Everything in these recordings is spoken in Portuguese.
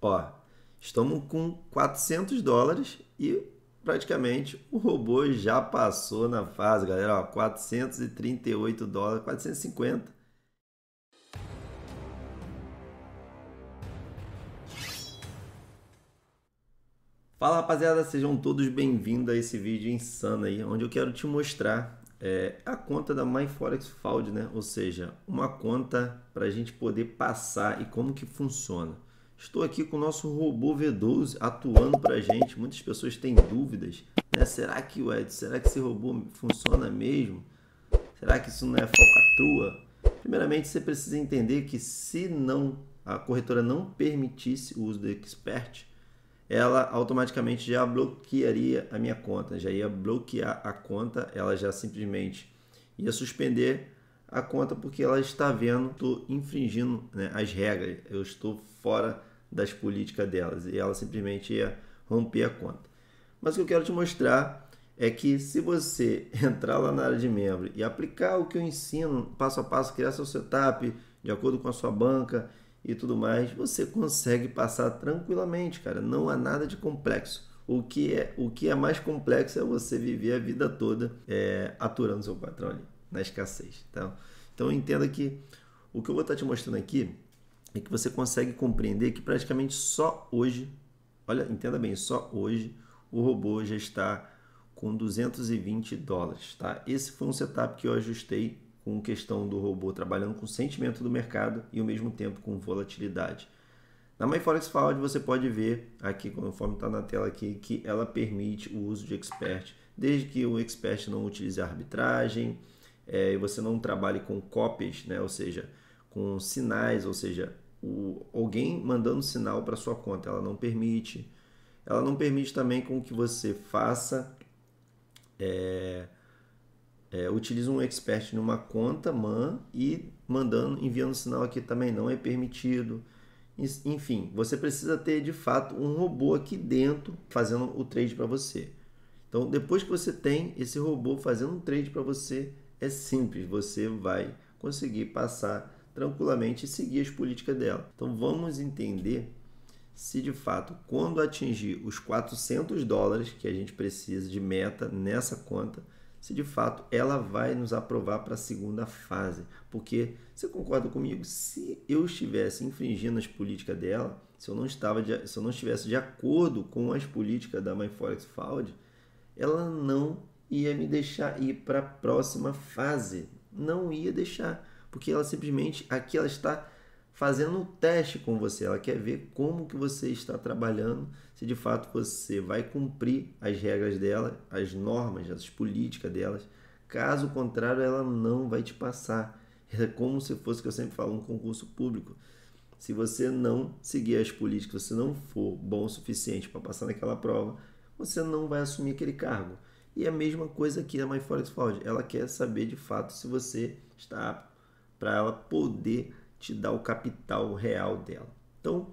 Ó, estamos com 400 dólares e praticamente o robô já passou na fase, galera. Ó, 438 dólares, 450. Fala rapaziada, sejam todos bem-vindos a esse vídeo insano aí, onde eu quero te mostrar a conta da MyForexFaud, né? Ou seja, uma conta para a gente poder passar e como que funciona. Estou aqui com o nosso robô V12 atuando para a gente. Muitas pessoas têm dúvidas, né? Será que esse robô funciona mesmo? Será que isso não é falcatrua? Primeiramente, você precisa entender que se não a corretora não permitisse o uso do Expert, ela automaticamente já bloquearia a minha conta, já ia bloquear a conta, ela já simplesmente ia suspender a conta porque ela está vendo que estou infringindo, né, as regras, eu estou fora das políticas delas e ela simplesmente ia romper a conta. Mas o que eu quero te mostrar é que se você entrar lá na área de membro e aplicar o que eu ensino passo a passo, criar seu setup de acordo com a sua banca e tudo mais, você consegue passar tranquilamente, cara. Não há nada de complexo. O que é mais complexo é você viver a vida toda aturando seu patrão ali, na escassez. Tá? Então entenda que o que eu vou estar te mostrando aqui é que você consegue compreender que praticamente só hoje, olha, entenda bem, só hoje o robô já está com 220 dólares. Tá? Esse foi um setup que eu ajustei com questão do robô trabalhando com sentimento do mercado e ao mesmo tempo com volatilidade. Na MyForexFaud você pode ver aqui, conforme está na tela aqui, que ela permite o uso de Expert, desde que o Expert não utilize a arbitragem e você não trabalhe com cópias, né? Ou seja, com sinais, ou seja, alguém mandando sinal para sua conta, ela não permite. Ela não permite também com que você faça utiliza um expert numa conta MAN e enviando sinal aqui também não é permitido. Enfim, você precisa ter de fato um robô aqui dentro fazendo o trade para você. Então, depois que você tem esse robô fazendo um trade para você, é simples, você vai conseguir passar tranquilamente e seguir as políticas dela. Então, vamos entender se de fato, quando atingir os 400 dólares que a gente precisa de meta nessa conta, se de fato ela vai nos aprovar para a segunda fase. Porque, você concorda comigo? Se eu estivesse infringindo as políticas dela, se eu não estivesse de acordo com as políticas da MyForexFaud, ela não ia me deixar ir para a próxima fase. Não ia deixar. Porque ela simplesmente, aqui ela está fazendo um teste com você, ela quer ver como que você está trabalhando, se de fato você vai cumprir as regras dela, as normas, as políticas delas. Caso contrário, ela não vai te passar. É como se fosse, que eu sempre falo, um concurso público. Se você não seguir as políticas, se você não for bom o suficiente para passar naquela prova, você não vai assumir aquele cargo. E a mesma coisa aqui na MyForexFaud, ela quer saber de fato se você está apto para ela poder te dar o capital real dela. Então,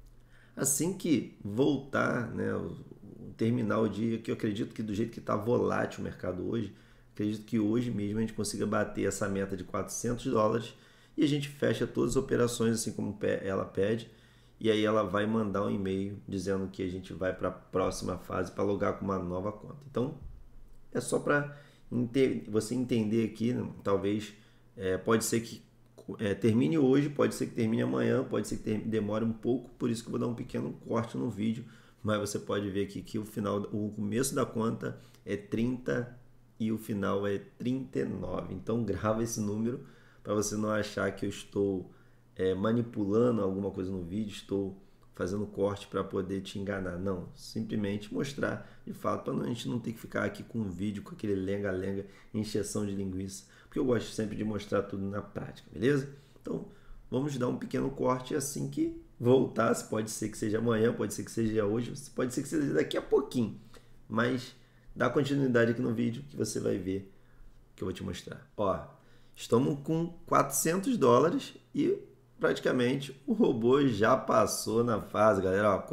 assim que voltar, né, terminar o dia, que eu acredito que do jeito que está volátil o mercado hoje, acredito que hoje mesmo a gente consiga bater essa meta de 400 dólares e a gente fecha todas as operações assim como ela pede, e aí ela vai mandar um e-mail dizendo que a gente vai para a próxima fase para logar com uma nova conta. Então, é só para você entender aqui, né, talvez pode ser que termine hoje, pode ser que termine amanhã, pode ser que demore um pouco, por isso que eu vou dar um pequeno corte no vídeo, mas você pode ver aqui que o começo da conta é 30 e o final é 39. Então grava esse número para você não achar que eu estou manipulando alguma coisa no vídeo, estou fazendo corte para poder te enganar. Não, simplesmente mostrar de fato, para a gente não ter que ficar aqui com um vídeo com aquele lenga-lenga, encheção de linguiça, porque eu gosto sempre de mostrar tudo na prática, beleza? Então, vamos dar um pequeno corte assim que voltar, pode ser que seja amanhã, pode ser que seja hoje, pode ser que seja daqui a pouquinho, mas dá continuidade aqui no vídeo que você vai ver que eu vou te mostrar. Ó, estamos com 400 dólares e praticamente o robô já passou na fase, galera. Ó,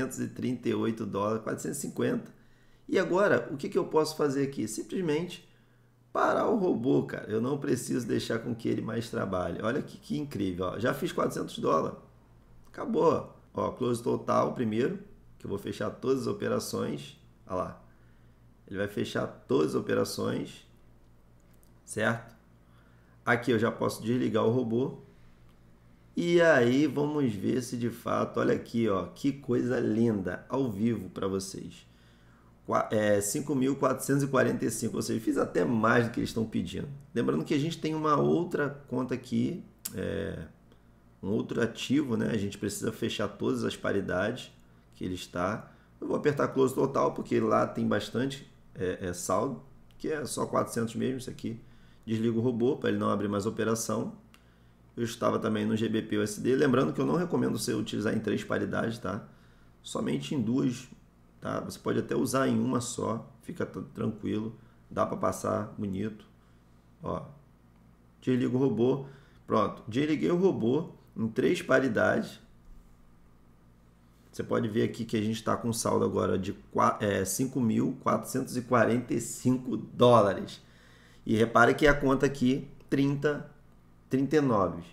438 dólares, 450. E agora, o que eu posso fazer aqui? Simplesmente parar o robô, cara. Eu não preciso deixar com que ele mais trabalhe. Olha que incrível. Ó. Já fiz 400 dólares. Acabou. Ó, close total primeiro, que eu vou fechar todas as operações. Olha lá. Ele vai fechar todas as operações, certo? Aqui eu já posso desligar o robô. E aí vamos ver se de fato, olha aqui, ó, que coisa linda, ao vivo para vocês. 5.445, ou seja, fiz até mais do que eles estão pedindo. Lembrando que a gente tem uma outra conta aqui, um outro ativo, né? A gente precisa fechar todas as paridades que ele está. Eu vou apertar close total porque lá tem bastante saldo, que é só 400 mesmo isso aqui. Desligo o robô para ele não abrir mais operação. Eu estava também no GBP USD, lembrando que eu não recomendo você utilizar em 3 paridades, tá? Somente em 2, tá? Você pode até usar em uma só, fica tranquilo, dá para passar bonito. Ó, desligo o robô, pronto, desliguei o robô em 3 paridades. Você pode ver aqui que a gente está com saldo agora de 5.445 dólares. E repare que a conta aqui 30,39.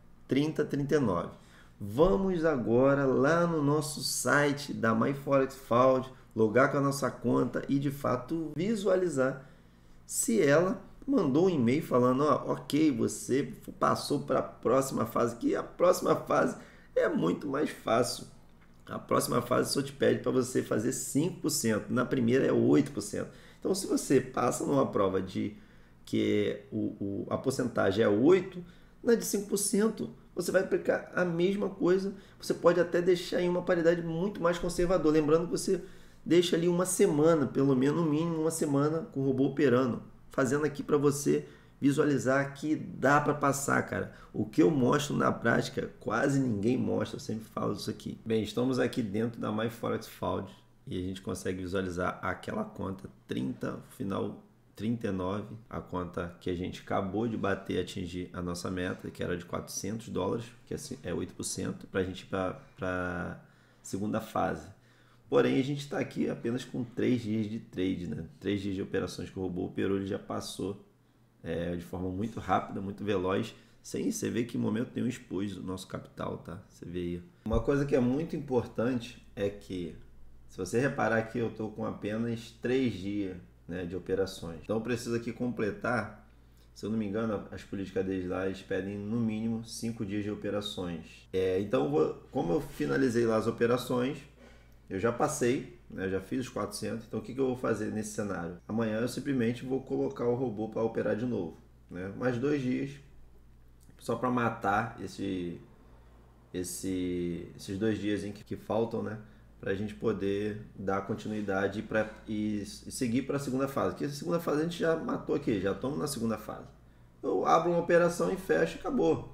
Vamos agora lá no nosso site da MyForexFaud, logar com a nossa conta e de fato visualizar se ela mandou um e-mail falando, ó, ok, você passou para a próxima fase, que a próxima fase é muito mais fácil. A próxima fase só te pede para você fazer 5%, na primeira é 8%. Então se você passa numa prova de que a porcentagem é 8%, na de 5%, você vai aplicar a mesma coisa. Você pode até deixar em uma paridade muito mais conservadora. Lembrando que você deixa ali uma semana, pelo menos no mínimo uma semana com o robô operando. Fazendo aqui para você visualizar que dá para passar, cara. O que eu mostro na prática, quase ninguém mostra, eu sempre falo isso aqui. Bem, estamos aqui dentro da MyForexFaud e a gente consegue visualizar aquela conta 30, final 39, a conta que a gente acabou de bater e atingir a nossa meta, que era de 400 dólares, que é 8%, para a gente ir para a segunda fase. Porém, a gente está aqui apenas com 3 dias de trade, né? 3 dias de operações que o robô operou, ele já passou de forma muito rápida, muito veloz. Sem você vê que em momento nenhum expôs o nosso capital, tá? Você vê aí. Uma coisa que é muito importante é que, se você reparar aqui, eu estou com apenas 3 dias, né, de operações. Então eu preciso aqui completar, se eu não me engano, as políticas deles lá, eles pedem no mínimo 5 dias de operações. Então, como eu finalizei lá as operações, eu já passei, né, já fiz os 400, então o que eu vou fazer nesse cenário? Amanhã eu simplesmente vou colocar o robô para operar de novo, né? Mais 2 dias, só para matar esses 2 dias que faltam, né? Para a gente poder dar continuidade e seguir para a segunda fase. Porque a segunda fase a gente já matou aqui, já estamos na segunda fase. Eu abro uma operação e fecho e acabou.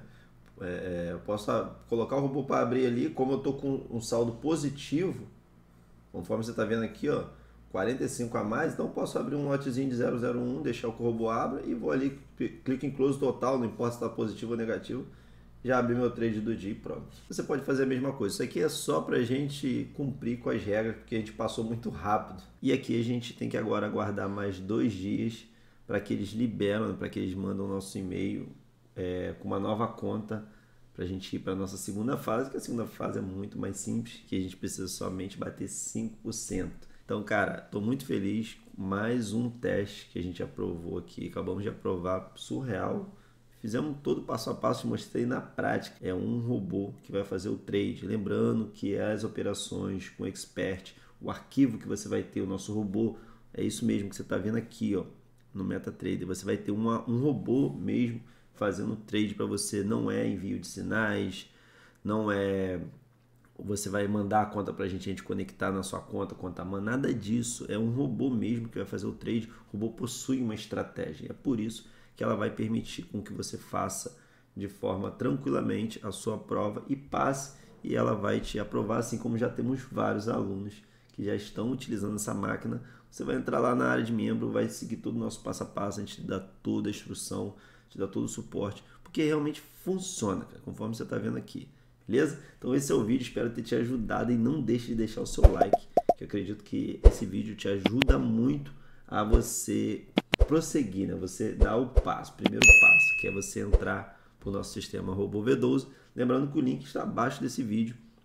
Eu posso colocar o robô para abrir ali, como eu estou com um saldo positivo, conforme você está vendo aqui, ó, 45 a mais, então eu posso abrir um lotezinho de 001, deixar que o robô abra e vou ali, clico em close total, não importa se está positivo ou negativo, já abri meu trade do dia e pronto. Você pode fazer a mesma coisa. Isso aqui é só para a gente cumprir com as regras, porque a gente passou muito rápido. E aqui a gente tem que agora aguardar mais 2 dias para que eles liberam, para que eles mandam o nosso e-mail com uma nova conta para a gente ir para a nossa segunda fase, que a segunda fase é muito mais simples, que a gente precisa somente bater 5%. Então, cara, estou muito feliz. Mais um teste que a gente aprovou aqui. Acabamos de aprovar, surreal. Fizemos todo passo a passo, mostrei na prática. É um robô que vai fazer o trade. Lembrando que as operações com expert, o arquivo que você vai ter, o nosso robô, é isso mesmo que você está vendo aqui, ó, no MetaTrader. Você vai ter um robô mesmo fazendo trade para você. Não é envio de sinais, não é você vai mandar a conta para a gente conectar na sua conta MAN, nada disso. É um robô mesmo que vai fazer o trade. O robô possui uma estratégia. É por isso que ela vai permitir com que você faça de forma tranquilamente a sua prova e passe, e ela vai te aprovar, assim como já temos vários alunos que já estão utilizando essa máquina. Você vai entrar lá na área de membro, vai seguir todo o nosso passo a passo, a gente te dá toda a instrução, te dá todo o suporte, porque realmente funciona, cara, conforme você está vendo aqui, beleza? Então esse é o vídeo, espero ter te ajudado e não deixe de deixar o seu like, que eu acredito que esse vídeo te ajuda muito a você prosseguir, né? Você dá o primeiro passo, que é você entrar para o nosso sistema Robô V12. Lembrando que o link está abaixo desse vídeo.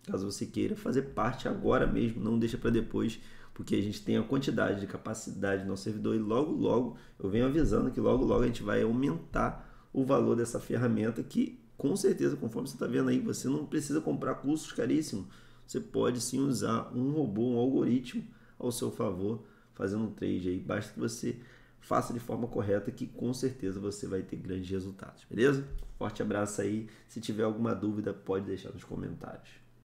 caso você queira fazer parte agora mesmo, não deixa para depois, porque a gente tem a quantidade de capacidade do nosso servidor e logo eu venho avisando que logo a gente vai aumentar o valor dessa ferramenta que, com certeza, conforme você está vendo aí, você não precisa comprar cursos caríssimos. Você pode sim usar um robô, um algoritmo ao seu favor, fazendo um trade aí. Basta que você faça de forma correta que com certeza você vai ter grandes resultados, beleza? Forte abraço aí. Se tiver alguma dúvida, pode deixar nos comentários.